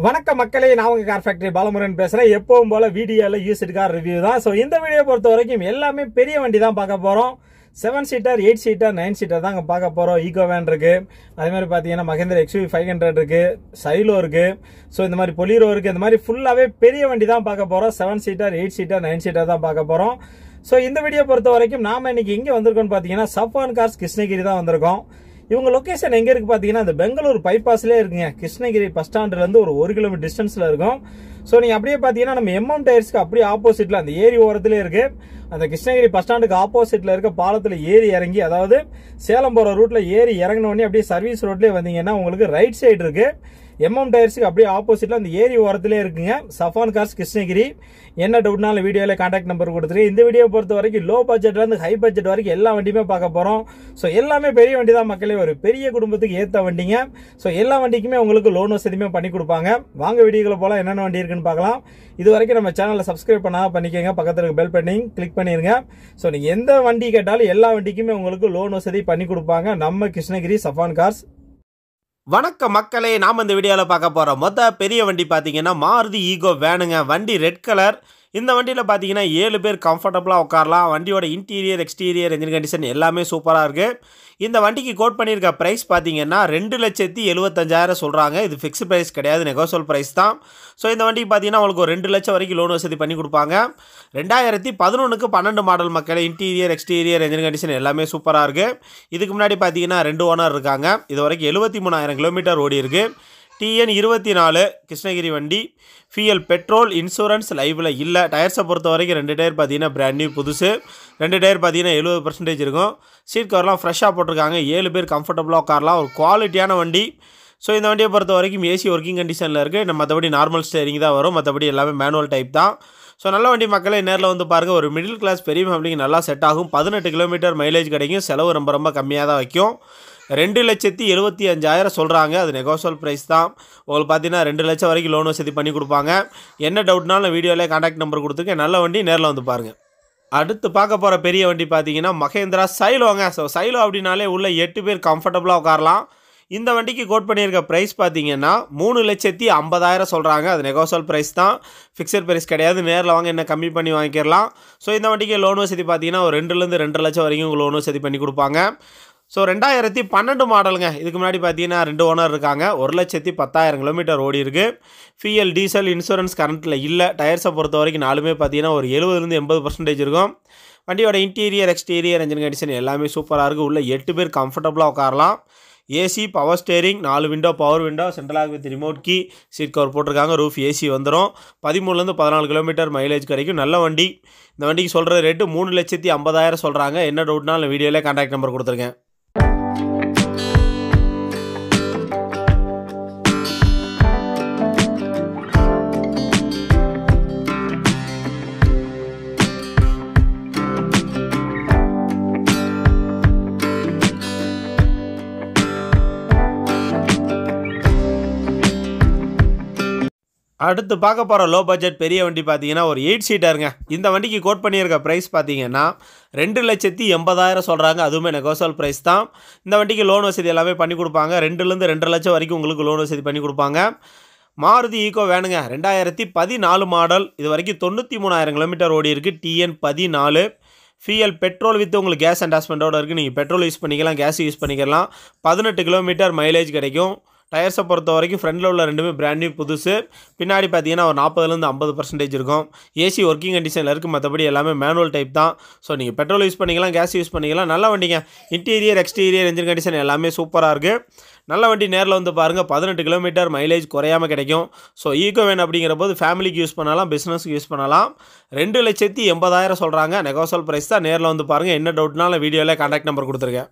வணக்கம் மக்களே, நான் உங்க கார் ஃபேக்டரி பாலமுருகன் பேசுறேன். எப்பவும் போல வீடியோல யூஸ்டு கார் ரிவ்யூ தான். ஸோ இந்த வீடியோ பொறுத்த வரைக்கும் எல்லாமே பெரிய வண்டி தான் பார்க்க போறோம். 7 சீட்டர், 8 சீட்டர், 9 சீட்டர் தாங்க பார்க்க போறோம். ஈகோ வேன் இருக்கு, அதே மாதிரி பாத்தீங்கன்னா மஹேந்திரா XUV 500 இருக்கு, சைலோ இருக்கு, ஸோ இந்த மாதிரி பொலிரோ இருக்கு. இந்த மாதிரி ஃபுல்லாவே பெரிய வண்டி தான் பார்க்க போறோம். 7 சீட்டர், 8 சீட்டர், 9 சீட்டர் தான் பார்க்க போறோம். ஸோ இந்த வீடியோ பொறுத்த வரைக்கும் நாம இன்னைக்கு எங்க வந்திருக்கோம்னு பாத்தீங்கன்னா சஃபான் கார்ஸ் கிருஷ்ணகிரி தான் வந்திருக்கோம். இவங்க லொகேஷன் எங்க இருக்கு பாத்தீங்கன்னா இந்த பெங்களூர் பைபாஸ்லயே இருக்குங்க. கிருஷ்ணகிரி பஸ் ஸ்டாண்ட்ல இருந்து ஒரு 1 கிலோமீட்டர் டிஸ்டன்ஸ்ல இருக்கும். சோ நீங்க அப்படியே பாத்தீங்கன்னா நம்ம MM டயர்ஸ்க்கு அப்படியே ஆப்போசிட்ல அந்த ஏரி ஓரத்திலே இருக்கு. அந்த கிருஷ்ணகிரி பஸ் ஸ்டாண்டுக்கு ஆப்போசிட்ல இருக்க பாலத்துல ஏறி இறங்கி, அதாவது சேலம் போற ரூட்ல ஏறி இறங்கின உடனே அப்படியே சர்வீஸ் ரோட்லயே வந்தீங்கன்னா உங்களுக்கு ரைட் சைடு இருக்கு. MM டயர்ஸ்க்கு அப்படியே ஆப்போசிட்ல அந்த ஏரி ஓரத்திலே இருக்குங்க சஃபான் கார்ஸ் கிருஷ்ணகிரி. என்ன டவுட்னாலும் வீடியோல கான்டாக்ட் நம்பர் கொடுத்துருக்கேன். இந்த வீடியோ பொறுத்த வரைக்கும் லோ பட்ஜெட்ல இருந்து ஹை பட்ஜெட் வரைக்கும் எல்லா வண்டியுமே பார்க்க போறோம். ஸோ எல்லாமே பெரிய வண்டி தான் மக்களே, ஒரு பெரிய குடும்பத்துக்கு ஏற்ற வண்டிங்க. ஸோ எல்லா வண்டிக்குமே உங்களுக்கு லோன் வசதியுமே பண்ணி கொடுப்பாங்க. வாங்க வீடியோக்குள்ள போல என்னென்ன வண்டி இருக்குன்னு பார்க்கலாம். இது வரைக்கும் நம்ம சேனலை சப்ஸ்கிரைப் பண்ணா பண்ணிக்கோங்க, பக்கத்துல இருக்க பெல் பட்டனை கிளிக் பண்ணிருங்க. ஸோ நீங்க எந்த வண்டி கேட்டாலும் எல்லா வண்டிக்குமே உங்களுக்கு லோன் வசதி பண்ணி கொடுப்பாங்க நம்ம கிருஷ்ணகிரி சஃபான் கார்ஸ். வணக்கம் மக்களே, நாம் இந்த வீடியோவில் பார்க்க போகிறோம் பெரிய வண்டி பார்த்தீங்கன்னா மாருதி ஈகோ வேனுங்க. வண்டி ரெட் கலர். இந்த வண்டியில் பார்த்தீங்கன்னா 7 பேர் கம்ஃபர்டபுளாக உட்காரலாம். வண்டியோட இன்டீரியர் எக்ஸ்டீரியர் என்ஜின் கண்டிஷன் எல்லாமே சூப்பராக இருக்குது. இந்த வண்டிக்கு கோட் பண்ணியிருக்க ப்ரைஸ் பார்த்தீங்கன்னா 2,75,000 சொல்கிறாங்க. இது ஃபிக்ஸ்டு ப்ரைஸ் கிடையாது, நெகோசியபிள் ப்ரைஸ் தான். ஸோ இந்த வண்டிக்கு பார்த்தீங்கன்னா உங்களுக்கு ஒரு 2 லட்சம் வரைக்கும் லோன் வசதி பண்ணி கொடுப்பாங்க. 2011க்கு 12 மாடல் மக்களே. இன்டீரியர் எக்ஸ்டீரியர் என்ஜின் கண்டிஷன் எல்லாமே சூப்பராக இருக்குது. இதுக்கு முன்னாடி பார்த்தீங்கன்னா 2 ஓனர் இருக்காங்க. இது வரைக்கும் 73,000 கிலோமீட்டர் ஓடி இருக்குது. TN 24 கிருஷ்ணகிரி வண்டி. ஃபியல் பெட்ரோல் இன்சூரன்ஸ் லைவில் இல்லை. டயர்ஸை பொறுத்த வரைக்கும் 2 டயர் பார்த்தீங்கன்னா பிராண்ட் நியூ புதுசு. 2 டயர் பார்த்தீங்கன்னா 70% இருக்கும். சீட் கவர்லாம் ஃப்ரெஷ்ஷாக போட்டிருக்காங்க. 7 பேர் கம்ஃபர்டபுளாக உட்காரலாம். ஒரு குவாலிட்டியான வண்டி. ஸோ இந்த வண்டியை பொறுத்த வரைக்கும் ஏசி ஒர்க்கிங் கண்டிஷனில் இருக்குது. நம்ம மற்றபடி நார்மல் ஸ்டேரிங் தான் வரும், மற்றபடி எல்லாமே மேனுவல் டைப் தான். ஸோ நல்ல வண்டி மக்களே, நேரில் வந்து பாருங்கள். ஒரு மிடில் கிளாஸ் பெரிய ஃபேமிலிக்கு நல்லா செட் ஆகும். 18 கிலோமீட்டர் மைலேஜ் கிடைக்கும். செலவு ரொம்ப கம்மியாக தான் வைக்கும். 2,75,000 சொல்கிறாங்க. அது நெகோசியபிள் ப்ரைஸ் தான். உங்களுக்கு பார்த்தீங்கன்னா 2 லட்சம் வரைக்கும் லோன் வசதி பண்ணி கொடுப்பாங்க. என்ன டவுட்னாலும் வீடியோவில் கான்டாக்ட் நம்பர் கொடுத்துருக்கேன். நல்ல வண்டி, நேரில் வந்து பாருங்கள். அடுத்து பார்க்க போகிற பெரிய வண்டி பார்த்தீங்கன்னா மஹேந்திரா சைலோங்க. ஸோ சைலோ அப்படின்னாலே உள்ள 8 பேர் கம்ஃபர்டபுளாக உட்காரலாம். இந்த வண்டிக்கு கோட் பண்ணியிருக்க ப்ரைஸ் பார்த்தீங்கன்னா 3,50,000 சொல்கிறாங்க. அது நெகோசியபிள் ப்ரைஸ் தான், ஃபிக்ஸட் ப்ரைஸ் கிடையாது. நேரில் வாங்க, என்ன கம்மி பண்ணி வாங்கிக்கலாம். ஸோ இந்த வண்டிக்கு லோன் வசதி பார்த்தீங்கன்னா ஒரு 2லேருந்து 2.5 லட்சம் வரைக்கும் லோன் வசதி பண்ணி கொடுப்பாங்க. ஸோ 2012 மாடலுங்க. இதுக்கு முன்னாடி பார்த்தீங்கன்னா 2 ஓனர் இருக்காங்க. 1,10,000 கிலோமீட்டர் ஓடி இருக்குது. ஃபியல் டீசல் இன்சூரன்ஸ் கரண்ட்டில் இல்லை. டயர்ஸை பொறுத்த வரைக்கும் 4மே பார்த்தீங்கன்னா ஒரு 70லேருந்து 80% இருக்கும். வண்டியோட இன்டீரியர் எக்ஸ்டீரியர் என்ஜின் கண்டிஷன் எல்லாமே சூப்பராக இருக்குது. உள்ள 8 பேர் கம்ஃபர்டபுளாக உட்காரலாம். AC, power steering, 4 window, power window, central lock with remote key, seat cover போட்டிருக்காங்க. ரூஃப் ஏசி வந்துடும். 13லேருந்து 14 கிலோமீட்டர் மைலேஜ் கிடைக்கும். நல்ல வண்டி. இந்த வண்டிக்கு சொல்கிற ரேட்டு 3,50,000 சொல்கிறாங்க. என்ன டவுட்னாலும் வீடியோவிலே கான்டாக்ட் நம்பர் கொடுத்துருக்கேன். அடுத்து பார்க்க போகிற லோ பட்ஜெட் பெரிய வண்டி பார்த்தீங்கன்னா ஒரு 8 சீட்டருங்க. இந்த வண்டிக்கு கோட் பண்ணியிருக்க ப்ரைஸ் பார்த்தீங்கன்னா 2,80,000 சொல்கிறாங்க. அதுவுமே நெகோசியபிள் ப்ரைஸ் தான். இந்த வண்டிக்கு லோன் வசதி எல்லாமே பண்ணி கொடுப்பாங்க. 2லேருந்து 2.5 லட்சம் வரைக்கும் உங்களுக்கு லோன் வசதி பண்ணி கொடுப்பாங்க. மாருதி ஈகோ வேணுங்க. 2014 மாடல். இது வரைக்கும் 93,000 கிலோமீட்டர் ஓடி இருக்குது. TN 14. ஃபியல் பெட்ரோல் வித் உங்களுக்கு கேஸ் அட்டாச்மெண்ட்டோடு இருக்குது. நீங்கள் பெட்ரோல் யூஸ் பண்ணிக்கலாம், கேஸ் யூஸ் பண்ணிக்கலாம். 18 கிலோமீட்டர் மைலேஜ் கிடைக்கும். டயர்ஸை பொறுத்த வரைக்கும் ஃப்ரண்டில் உள்ள 2மே பிராண்ட் நியூ புதுசு. பின்னாடி பார்த்தீங்கன்னா ஒரு 40லேருந்து 50% இருக்கும். ஏசி ஒர்க்கிங் கண்டிஷனில் இருக்குது. மற்றபடி எல்லாமே மேனுவல் டைப் தான். ஸோ நீங்கள் பெட்ரோல் யூஸ் பண்ணிக்கலாம், கேஸ் யூஸ் பண்ணிக்கலாம். நல்ல வண்டிங்க. இன்டீரியர் எக்ஸ்டீரியர் என்ஜின் கண்டிஷன் எல்லாமே சூப்பராக இருக்குது. நல்ல வண்டி, நேரில் வந்து பாருங்கள். 18 கிலோமீட்டர் மைலேஜ் குறையாமல் கிடைக்கும். ஸோ ஈகோ வேன் அப்படிங்கிற போது ஃபேமிலிக்கு யூஸ் பண்ணலாம், பிஸ்னஸ்க்கு யூஸ் பண்ணலாம். 2,80,000 சொல்கிறாங்க. நெகோசியபிள் ப்ரைஸ் தான். நேரில் வந்து பாருங்கள். என்ன டவுட்னாலும் வீடியோவில் கான்டாக்ட் நம்பர் கொடுத்துருக்கேன்.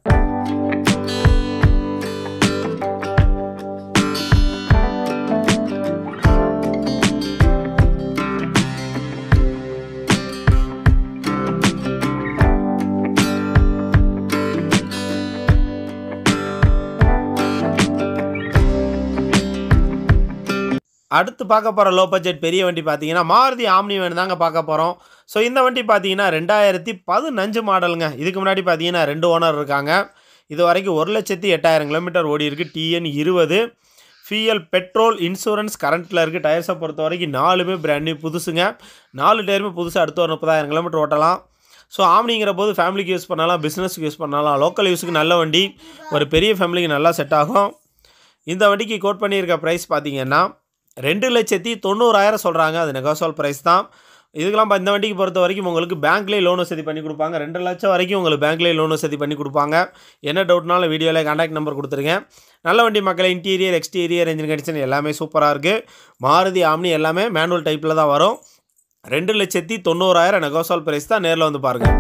அடுத்து பார்க்க போகிற லோ பட்ஜெட் பெரிய வண்டி பார்த்தீங்கன்னா மாருதி ஆம்னி வேன் தாங்க பார்க்க போகிறோம். ஸோ இந்த வண்டி பார்த்தீங்கன்னா 2015 மாடலுங்க. இதுக்கு முன்னாடி பார்த்தீங்கன்னா 2 ஓனர் இருக்காங்க. இது வரைக்கும் 1,08,000 கிலோமீட்டர் ஓடி இருக்குது. TN 20. ஃபியூயல் பெட்ரோல் இன்சூரன்ஸ் கரண்ட்டில் இருக்குது. டயர்ஸை பொறுத்த வரைக்கும் 4மே பிராண்ட் நியூ புதுசுங்க. 4 டயருமே புதுசு. அடுத்து ஒரு 30,000 கிலோமீட்டர் ஓட்டலாம். ஸோ ஆம்னிங்கிற போது ஃபேமிலிக்கு யூஸ் பண்ணலாம், பிஸ்னஸுக்கு யூஸ் பண்ணலாம், லோக்கல் யூஸுக்கு நல்ல வண்டி, ஒரு பெரிய ஃபேமிலிக்கு நல்லா செட் ஆகும். இந்த வண்டிக்கு கோட் பண்ணியிருக்க ப்ரைஸ் பார்த்தீங்கன்னா 2,90,000 சொல்கிறாங்க. அது நெகோசியபிள் ப்ரைஸ் தான். இதுக்கெல்லாம் இந்த வண்டிக்கு பொறுத்த வரைக்கும் உங்களுக்கு பேங்க்லேயே லோன் வசதி பண்ணி கொடுப்பாங்க. 2 லட்சம் வரைக்கும் உங்களுக்கு பேங்க்லேயே லோன் வசதி பண்ணி கொடுப்பாங்க. என்ன டவுட்னாலும் வீடியோவில் கான்டாக்ட் நம்பர் கொடுத்துருங்க. நல்ல வண்டி மக்களை, இன்டீரியர் எக்ஸ்டீரியர் என்ஜின் கண்டிஷன் எல்லாமே சூப்பராக இருக்குது. மாருதி ஆம்னி எல்லாமே மேனுவல் டைப்பில் தான் வரும். 2,90,000 நெகோசியபிள் ப்ரைஸ் தான். நேரில் வந்து பாருங்கள்.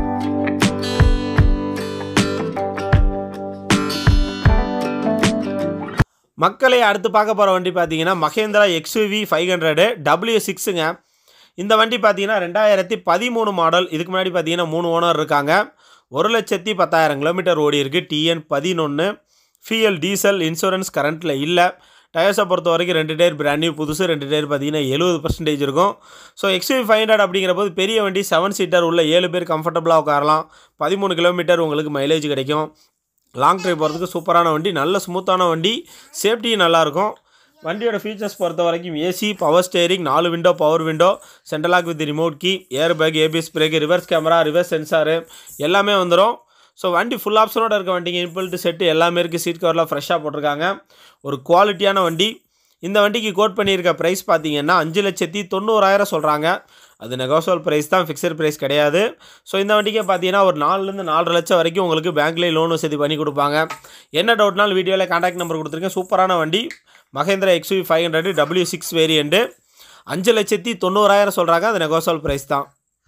மக்களை அடுத்து பார்க்க போகிற வண்டி பார்த்தீங்கன்னா மஹேந்திரா XUV 500 W6ங்க. இந்த வண்டி பார்த்தீங்கன்னா 2013 மாடல். இதுக்கு முன்னாடி பார்த்தீங்கன்னா 3 ஓனர் இருக்காங்க. 1,10,000 கிலோமீட்டர் ஓடி இருக்குது. TN 11. ஃபியூயல் டீசல், இன்சூரன்ஸ் கரண்ட்டில் இல்லை. டயர்ஸை பொறுத்த வரைக்கும் 2 டயர் பிராண்ட் நியூ புதுசு. 2 டயர் பார்த்தீங்கன்னா 70% இருக்கும். ஸோ XUV 500 அப்படிங்கிற போது பெரிய வண்டி, 7 சீட்டர் உள்ள 7 பேர் கம்ஃபர்டபுளாக உட்காரலாம். 13 கிலோமீட்டர் உங்களுக்கு மைலேஜ் கிடைக்கும். லாங் ட்ரைவ் போகிறதுக்கு சூப்பரான வண்டி, நல்ல ஸ்மூத்தான வண்டி, சேஃப்டியும் நல்லாயிருக்கும். வண்டியோட ஃபீச்சர்ஸ் பொறுத்த வரைக்கும் AC, power steering, 4 window, power window, central lock with remote key, air bag, ABS brake, reverse camera, reverse sensor எல்லாமே வந்துடும். ஸோ வண்டி ஃபுல் ஆப்ஷனோட இருக்க வண்டிங்க. இன்பல்ட்டு செட்டு எல்லாமே இருக்குது. சீட் கவர்லாம் ஃப்ரெஷ்ஷாக போட்டிருக்காங்க. ஒரு குவாலிட்டியான வண்டி. இந்த வண்டிக்கு கோட் பண்ணியிருக்க ப்ரைஸ் பார்த்தீங்கன்னா 5,90,000 சொல்கிறாங்க. அது நெகோசியபிள் ப்ரைஸ் தான், ஃபிக்ஸட் ப்ரைஸ் கிடையாது. ஸோ இந்த வண்டிக்கே பார்த்தீங்கன்னா ஒரு 4லேருந்து 4.5 லட்சம் வரைக்கும் உங்களுக்கு பேங்க்லேயே லோன் வசதி பண்ணி கொடுப்பாங்க. என்ன டவுட்னாலும் வீடியோவில் கான்டாக்ட் நம்பர் கொடுத்துருக்கேன். சூப்பரான வண்டி மஹேந்திரா XUV 500 W6 வேரியண்ட்டு. 5,90,000 சொல்கிறாங்க. அது நெகோசியபிள் ப்ரைஸ் தான்.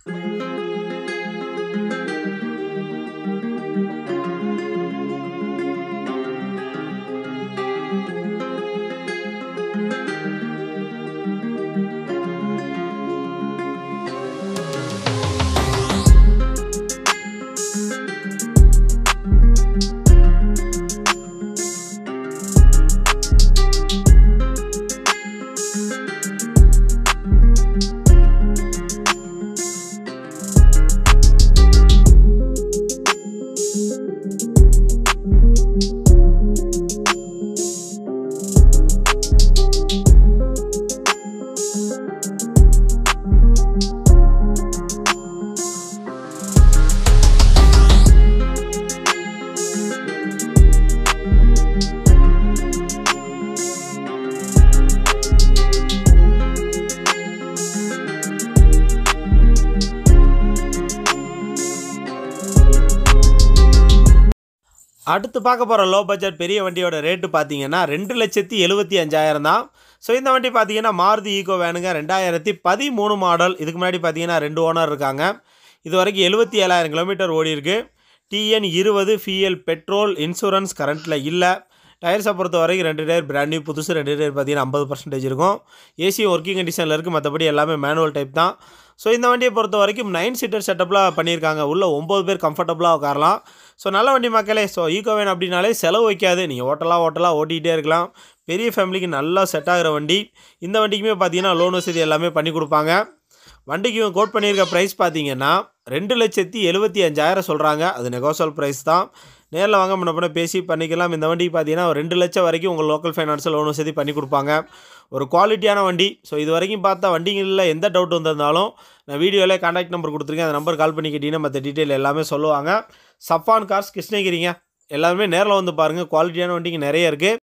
அடுத்து பார்க்க போகிற லோ பட்ஜெட் பெரிய வண்டியோட ரேட்டு பார்த்தீங்கன்னா 2,75,000 தான். ஸோ இந்த வண்டி பார்த்தீங்கன்னா மாருதி ஈகோ வேனுங்க. 2013 மாடல். இதுக்கு முன்னாடி பார்த்தீங்கன்னா 2 ஓனர் இருக்காங்க. இது வரைக்கும் 77,000 கிலோமீட்டர் ஓடி இருக்குது. TN 20. ஃபியூயல் பெட்ரோல், இன்சூரன்ஸ் கரண்ட்டில் இல்லை. டயர்ஸை பொறுத்த வரைக்கும் 2 டயர் பிராண்ட் நியூ புதுசு. 2 டயர் பார்த்தீங்கன்னா 50% இருக்கும். ஏசி ஒர்க்கிங் கண்டிஷனில் இருக்குது. மற்றபடி எல்லாமே மேனுவல் டைப் தான். ஸோ இந்த வண்டியை பொறுத்த வரைக்கும் 9 சீட்டர் செட்டப்பில் பண்ணியிருக்காங்க. உள்ள 9 பேர் கம்ஃபர்டபுளாக உட்காரலாம். ஸோ நல்ல வண்டி மக்களே. ஸோ ஈகோ வேன் அப்படின்னாலே செலவு வைக்காது. நீங்கள் ஓட்டலாம் ஓட்டிகிட்டே இருக்கலாம். பெரிய ஃபேமிலிக்கு நல்லா செட் ஆகிற வண்டி. இந்த வண்டிக்குமே பார்த்தீங்கன்னா லோன் வசதி எல்லாமே பண்ணி கொடுப்பாங்க. வண்டிக்கு கோட் பண்ணியிருக்க ப்ரைஸ் பார்த்தீங்கன்னா 2,75,000 சொல்கிறாங்க. அது நெகோசியபிள் ப்ரைஸ் தான். நேரில் வாங்க முன்ன பேசி பண்ணிக்கலாம். இந்த வண்டிக்கு பார்த்தீங்கன்னா ஒரு 2 லட்சம் வரைக்கும் உங்கள் லோக்கல் ஃபைனான்ஸில் லோன் வசதி பண்ணி கொடுப்பாங்க. ஒரு குவாலிட்டியான வண்டி. ஸோ இது வரைக்கும் பார்த்தா வண்டிகளில் எந்த டவுட் வந்திருந்தாலும் நான் வீடியோவில் கான்டாக்ட் நம்பர் கொடுத்துருக்கேன். அந்த நம்பர் கால் பண்ணி கேட்டிங்கன்னா மற்ற டீட்டெயில் எல்லாமே சொல்லுவாங்க. சஃபான் கார்ஸ், கிருஷ்ணகிரிங்க. எல்லாருமே நேரில் வந்து பாருங்கள். குவாலிட்டியான வண்டிங்க நிறைய இருக்குது.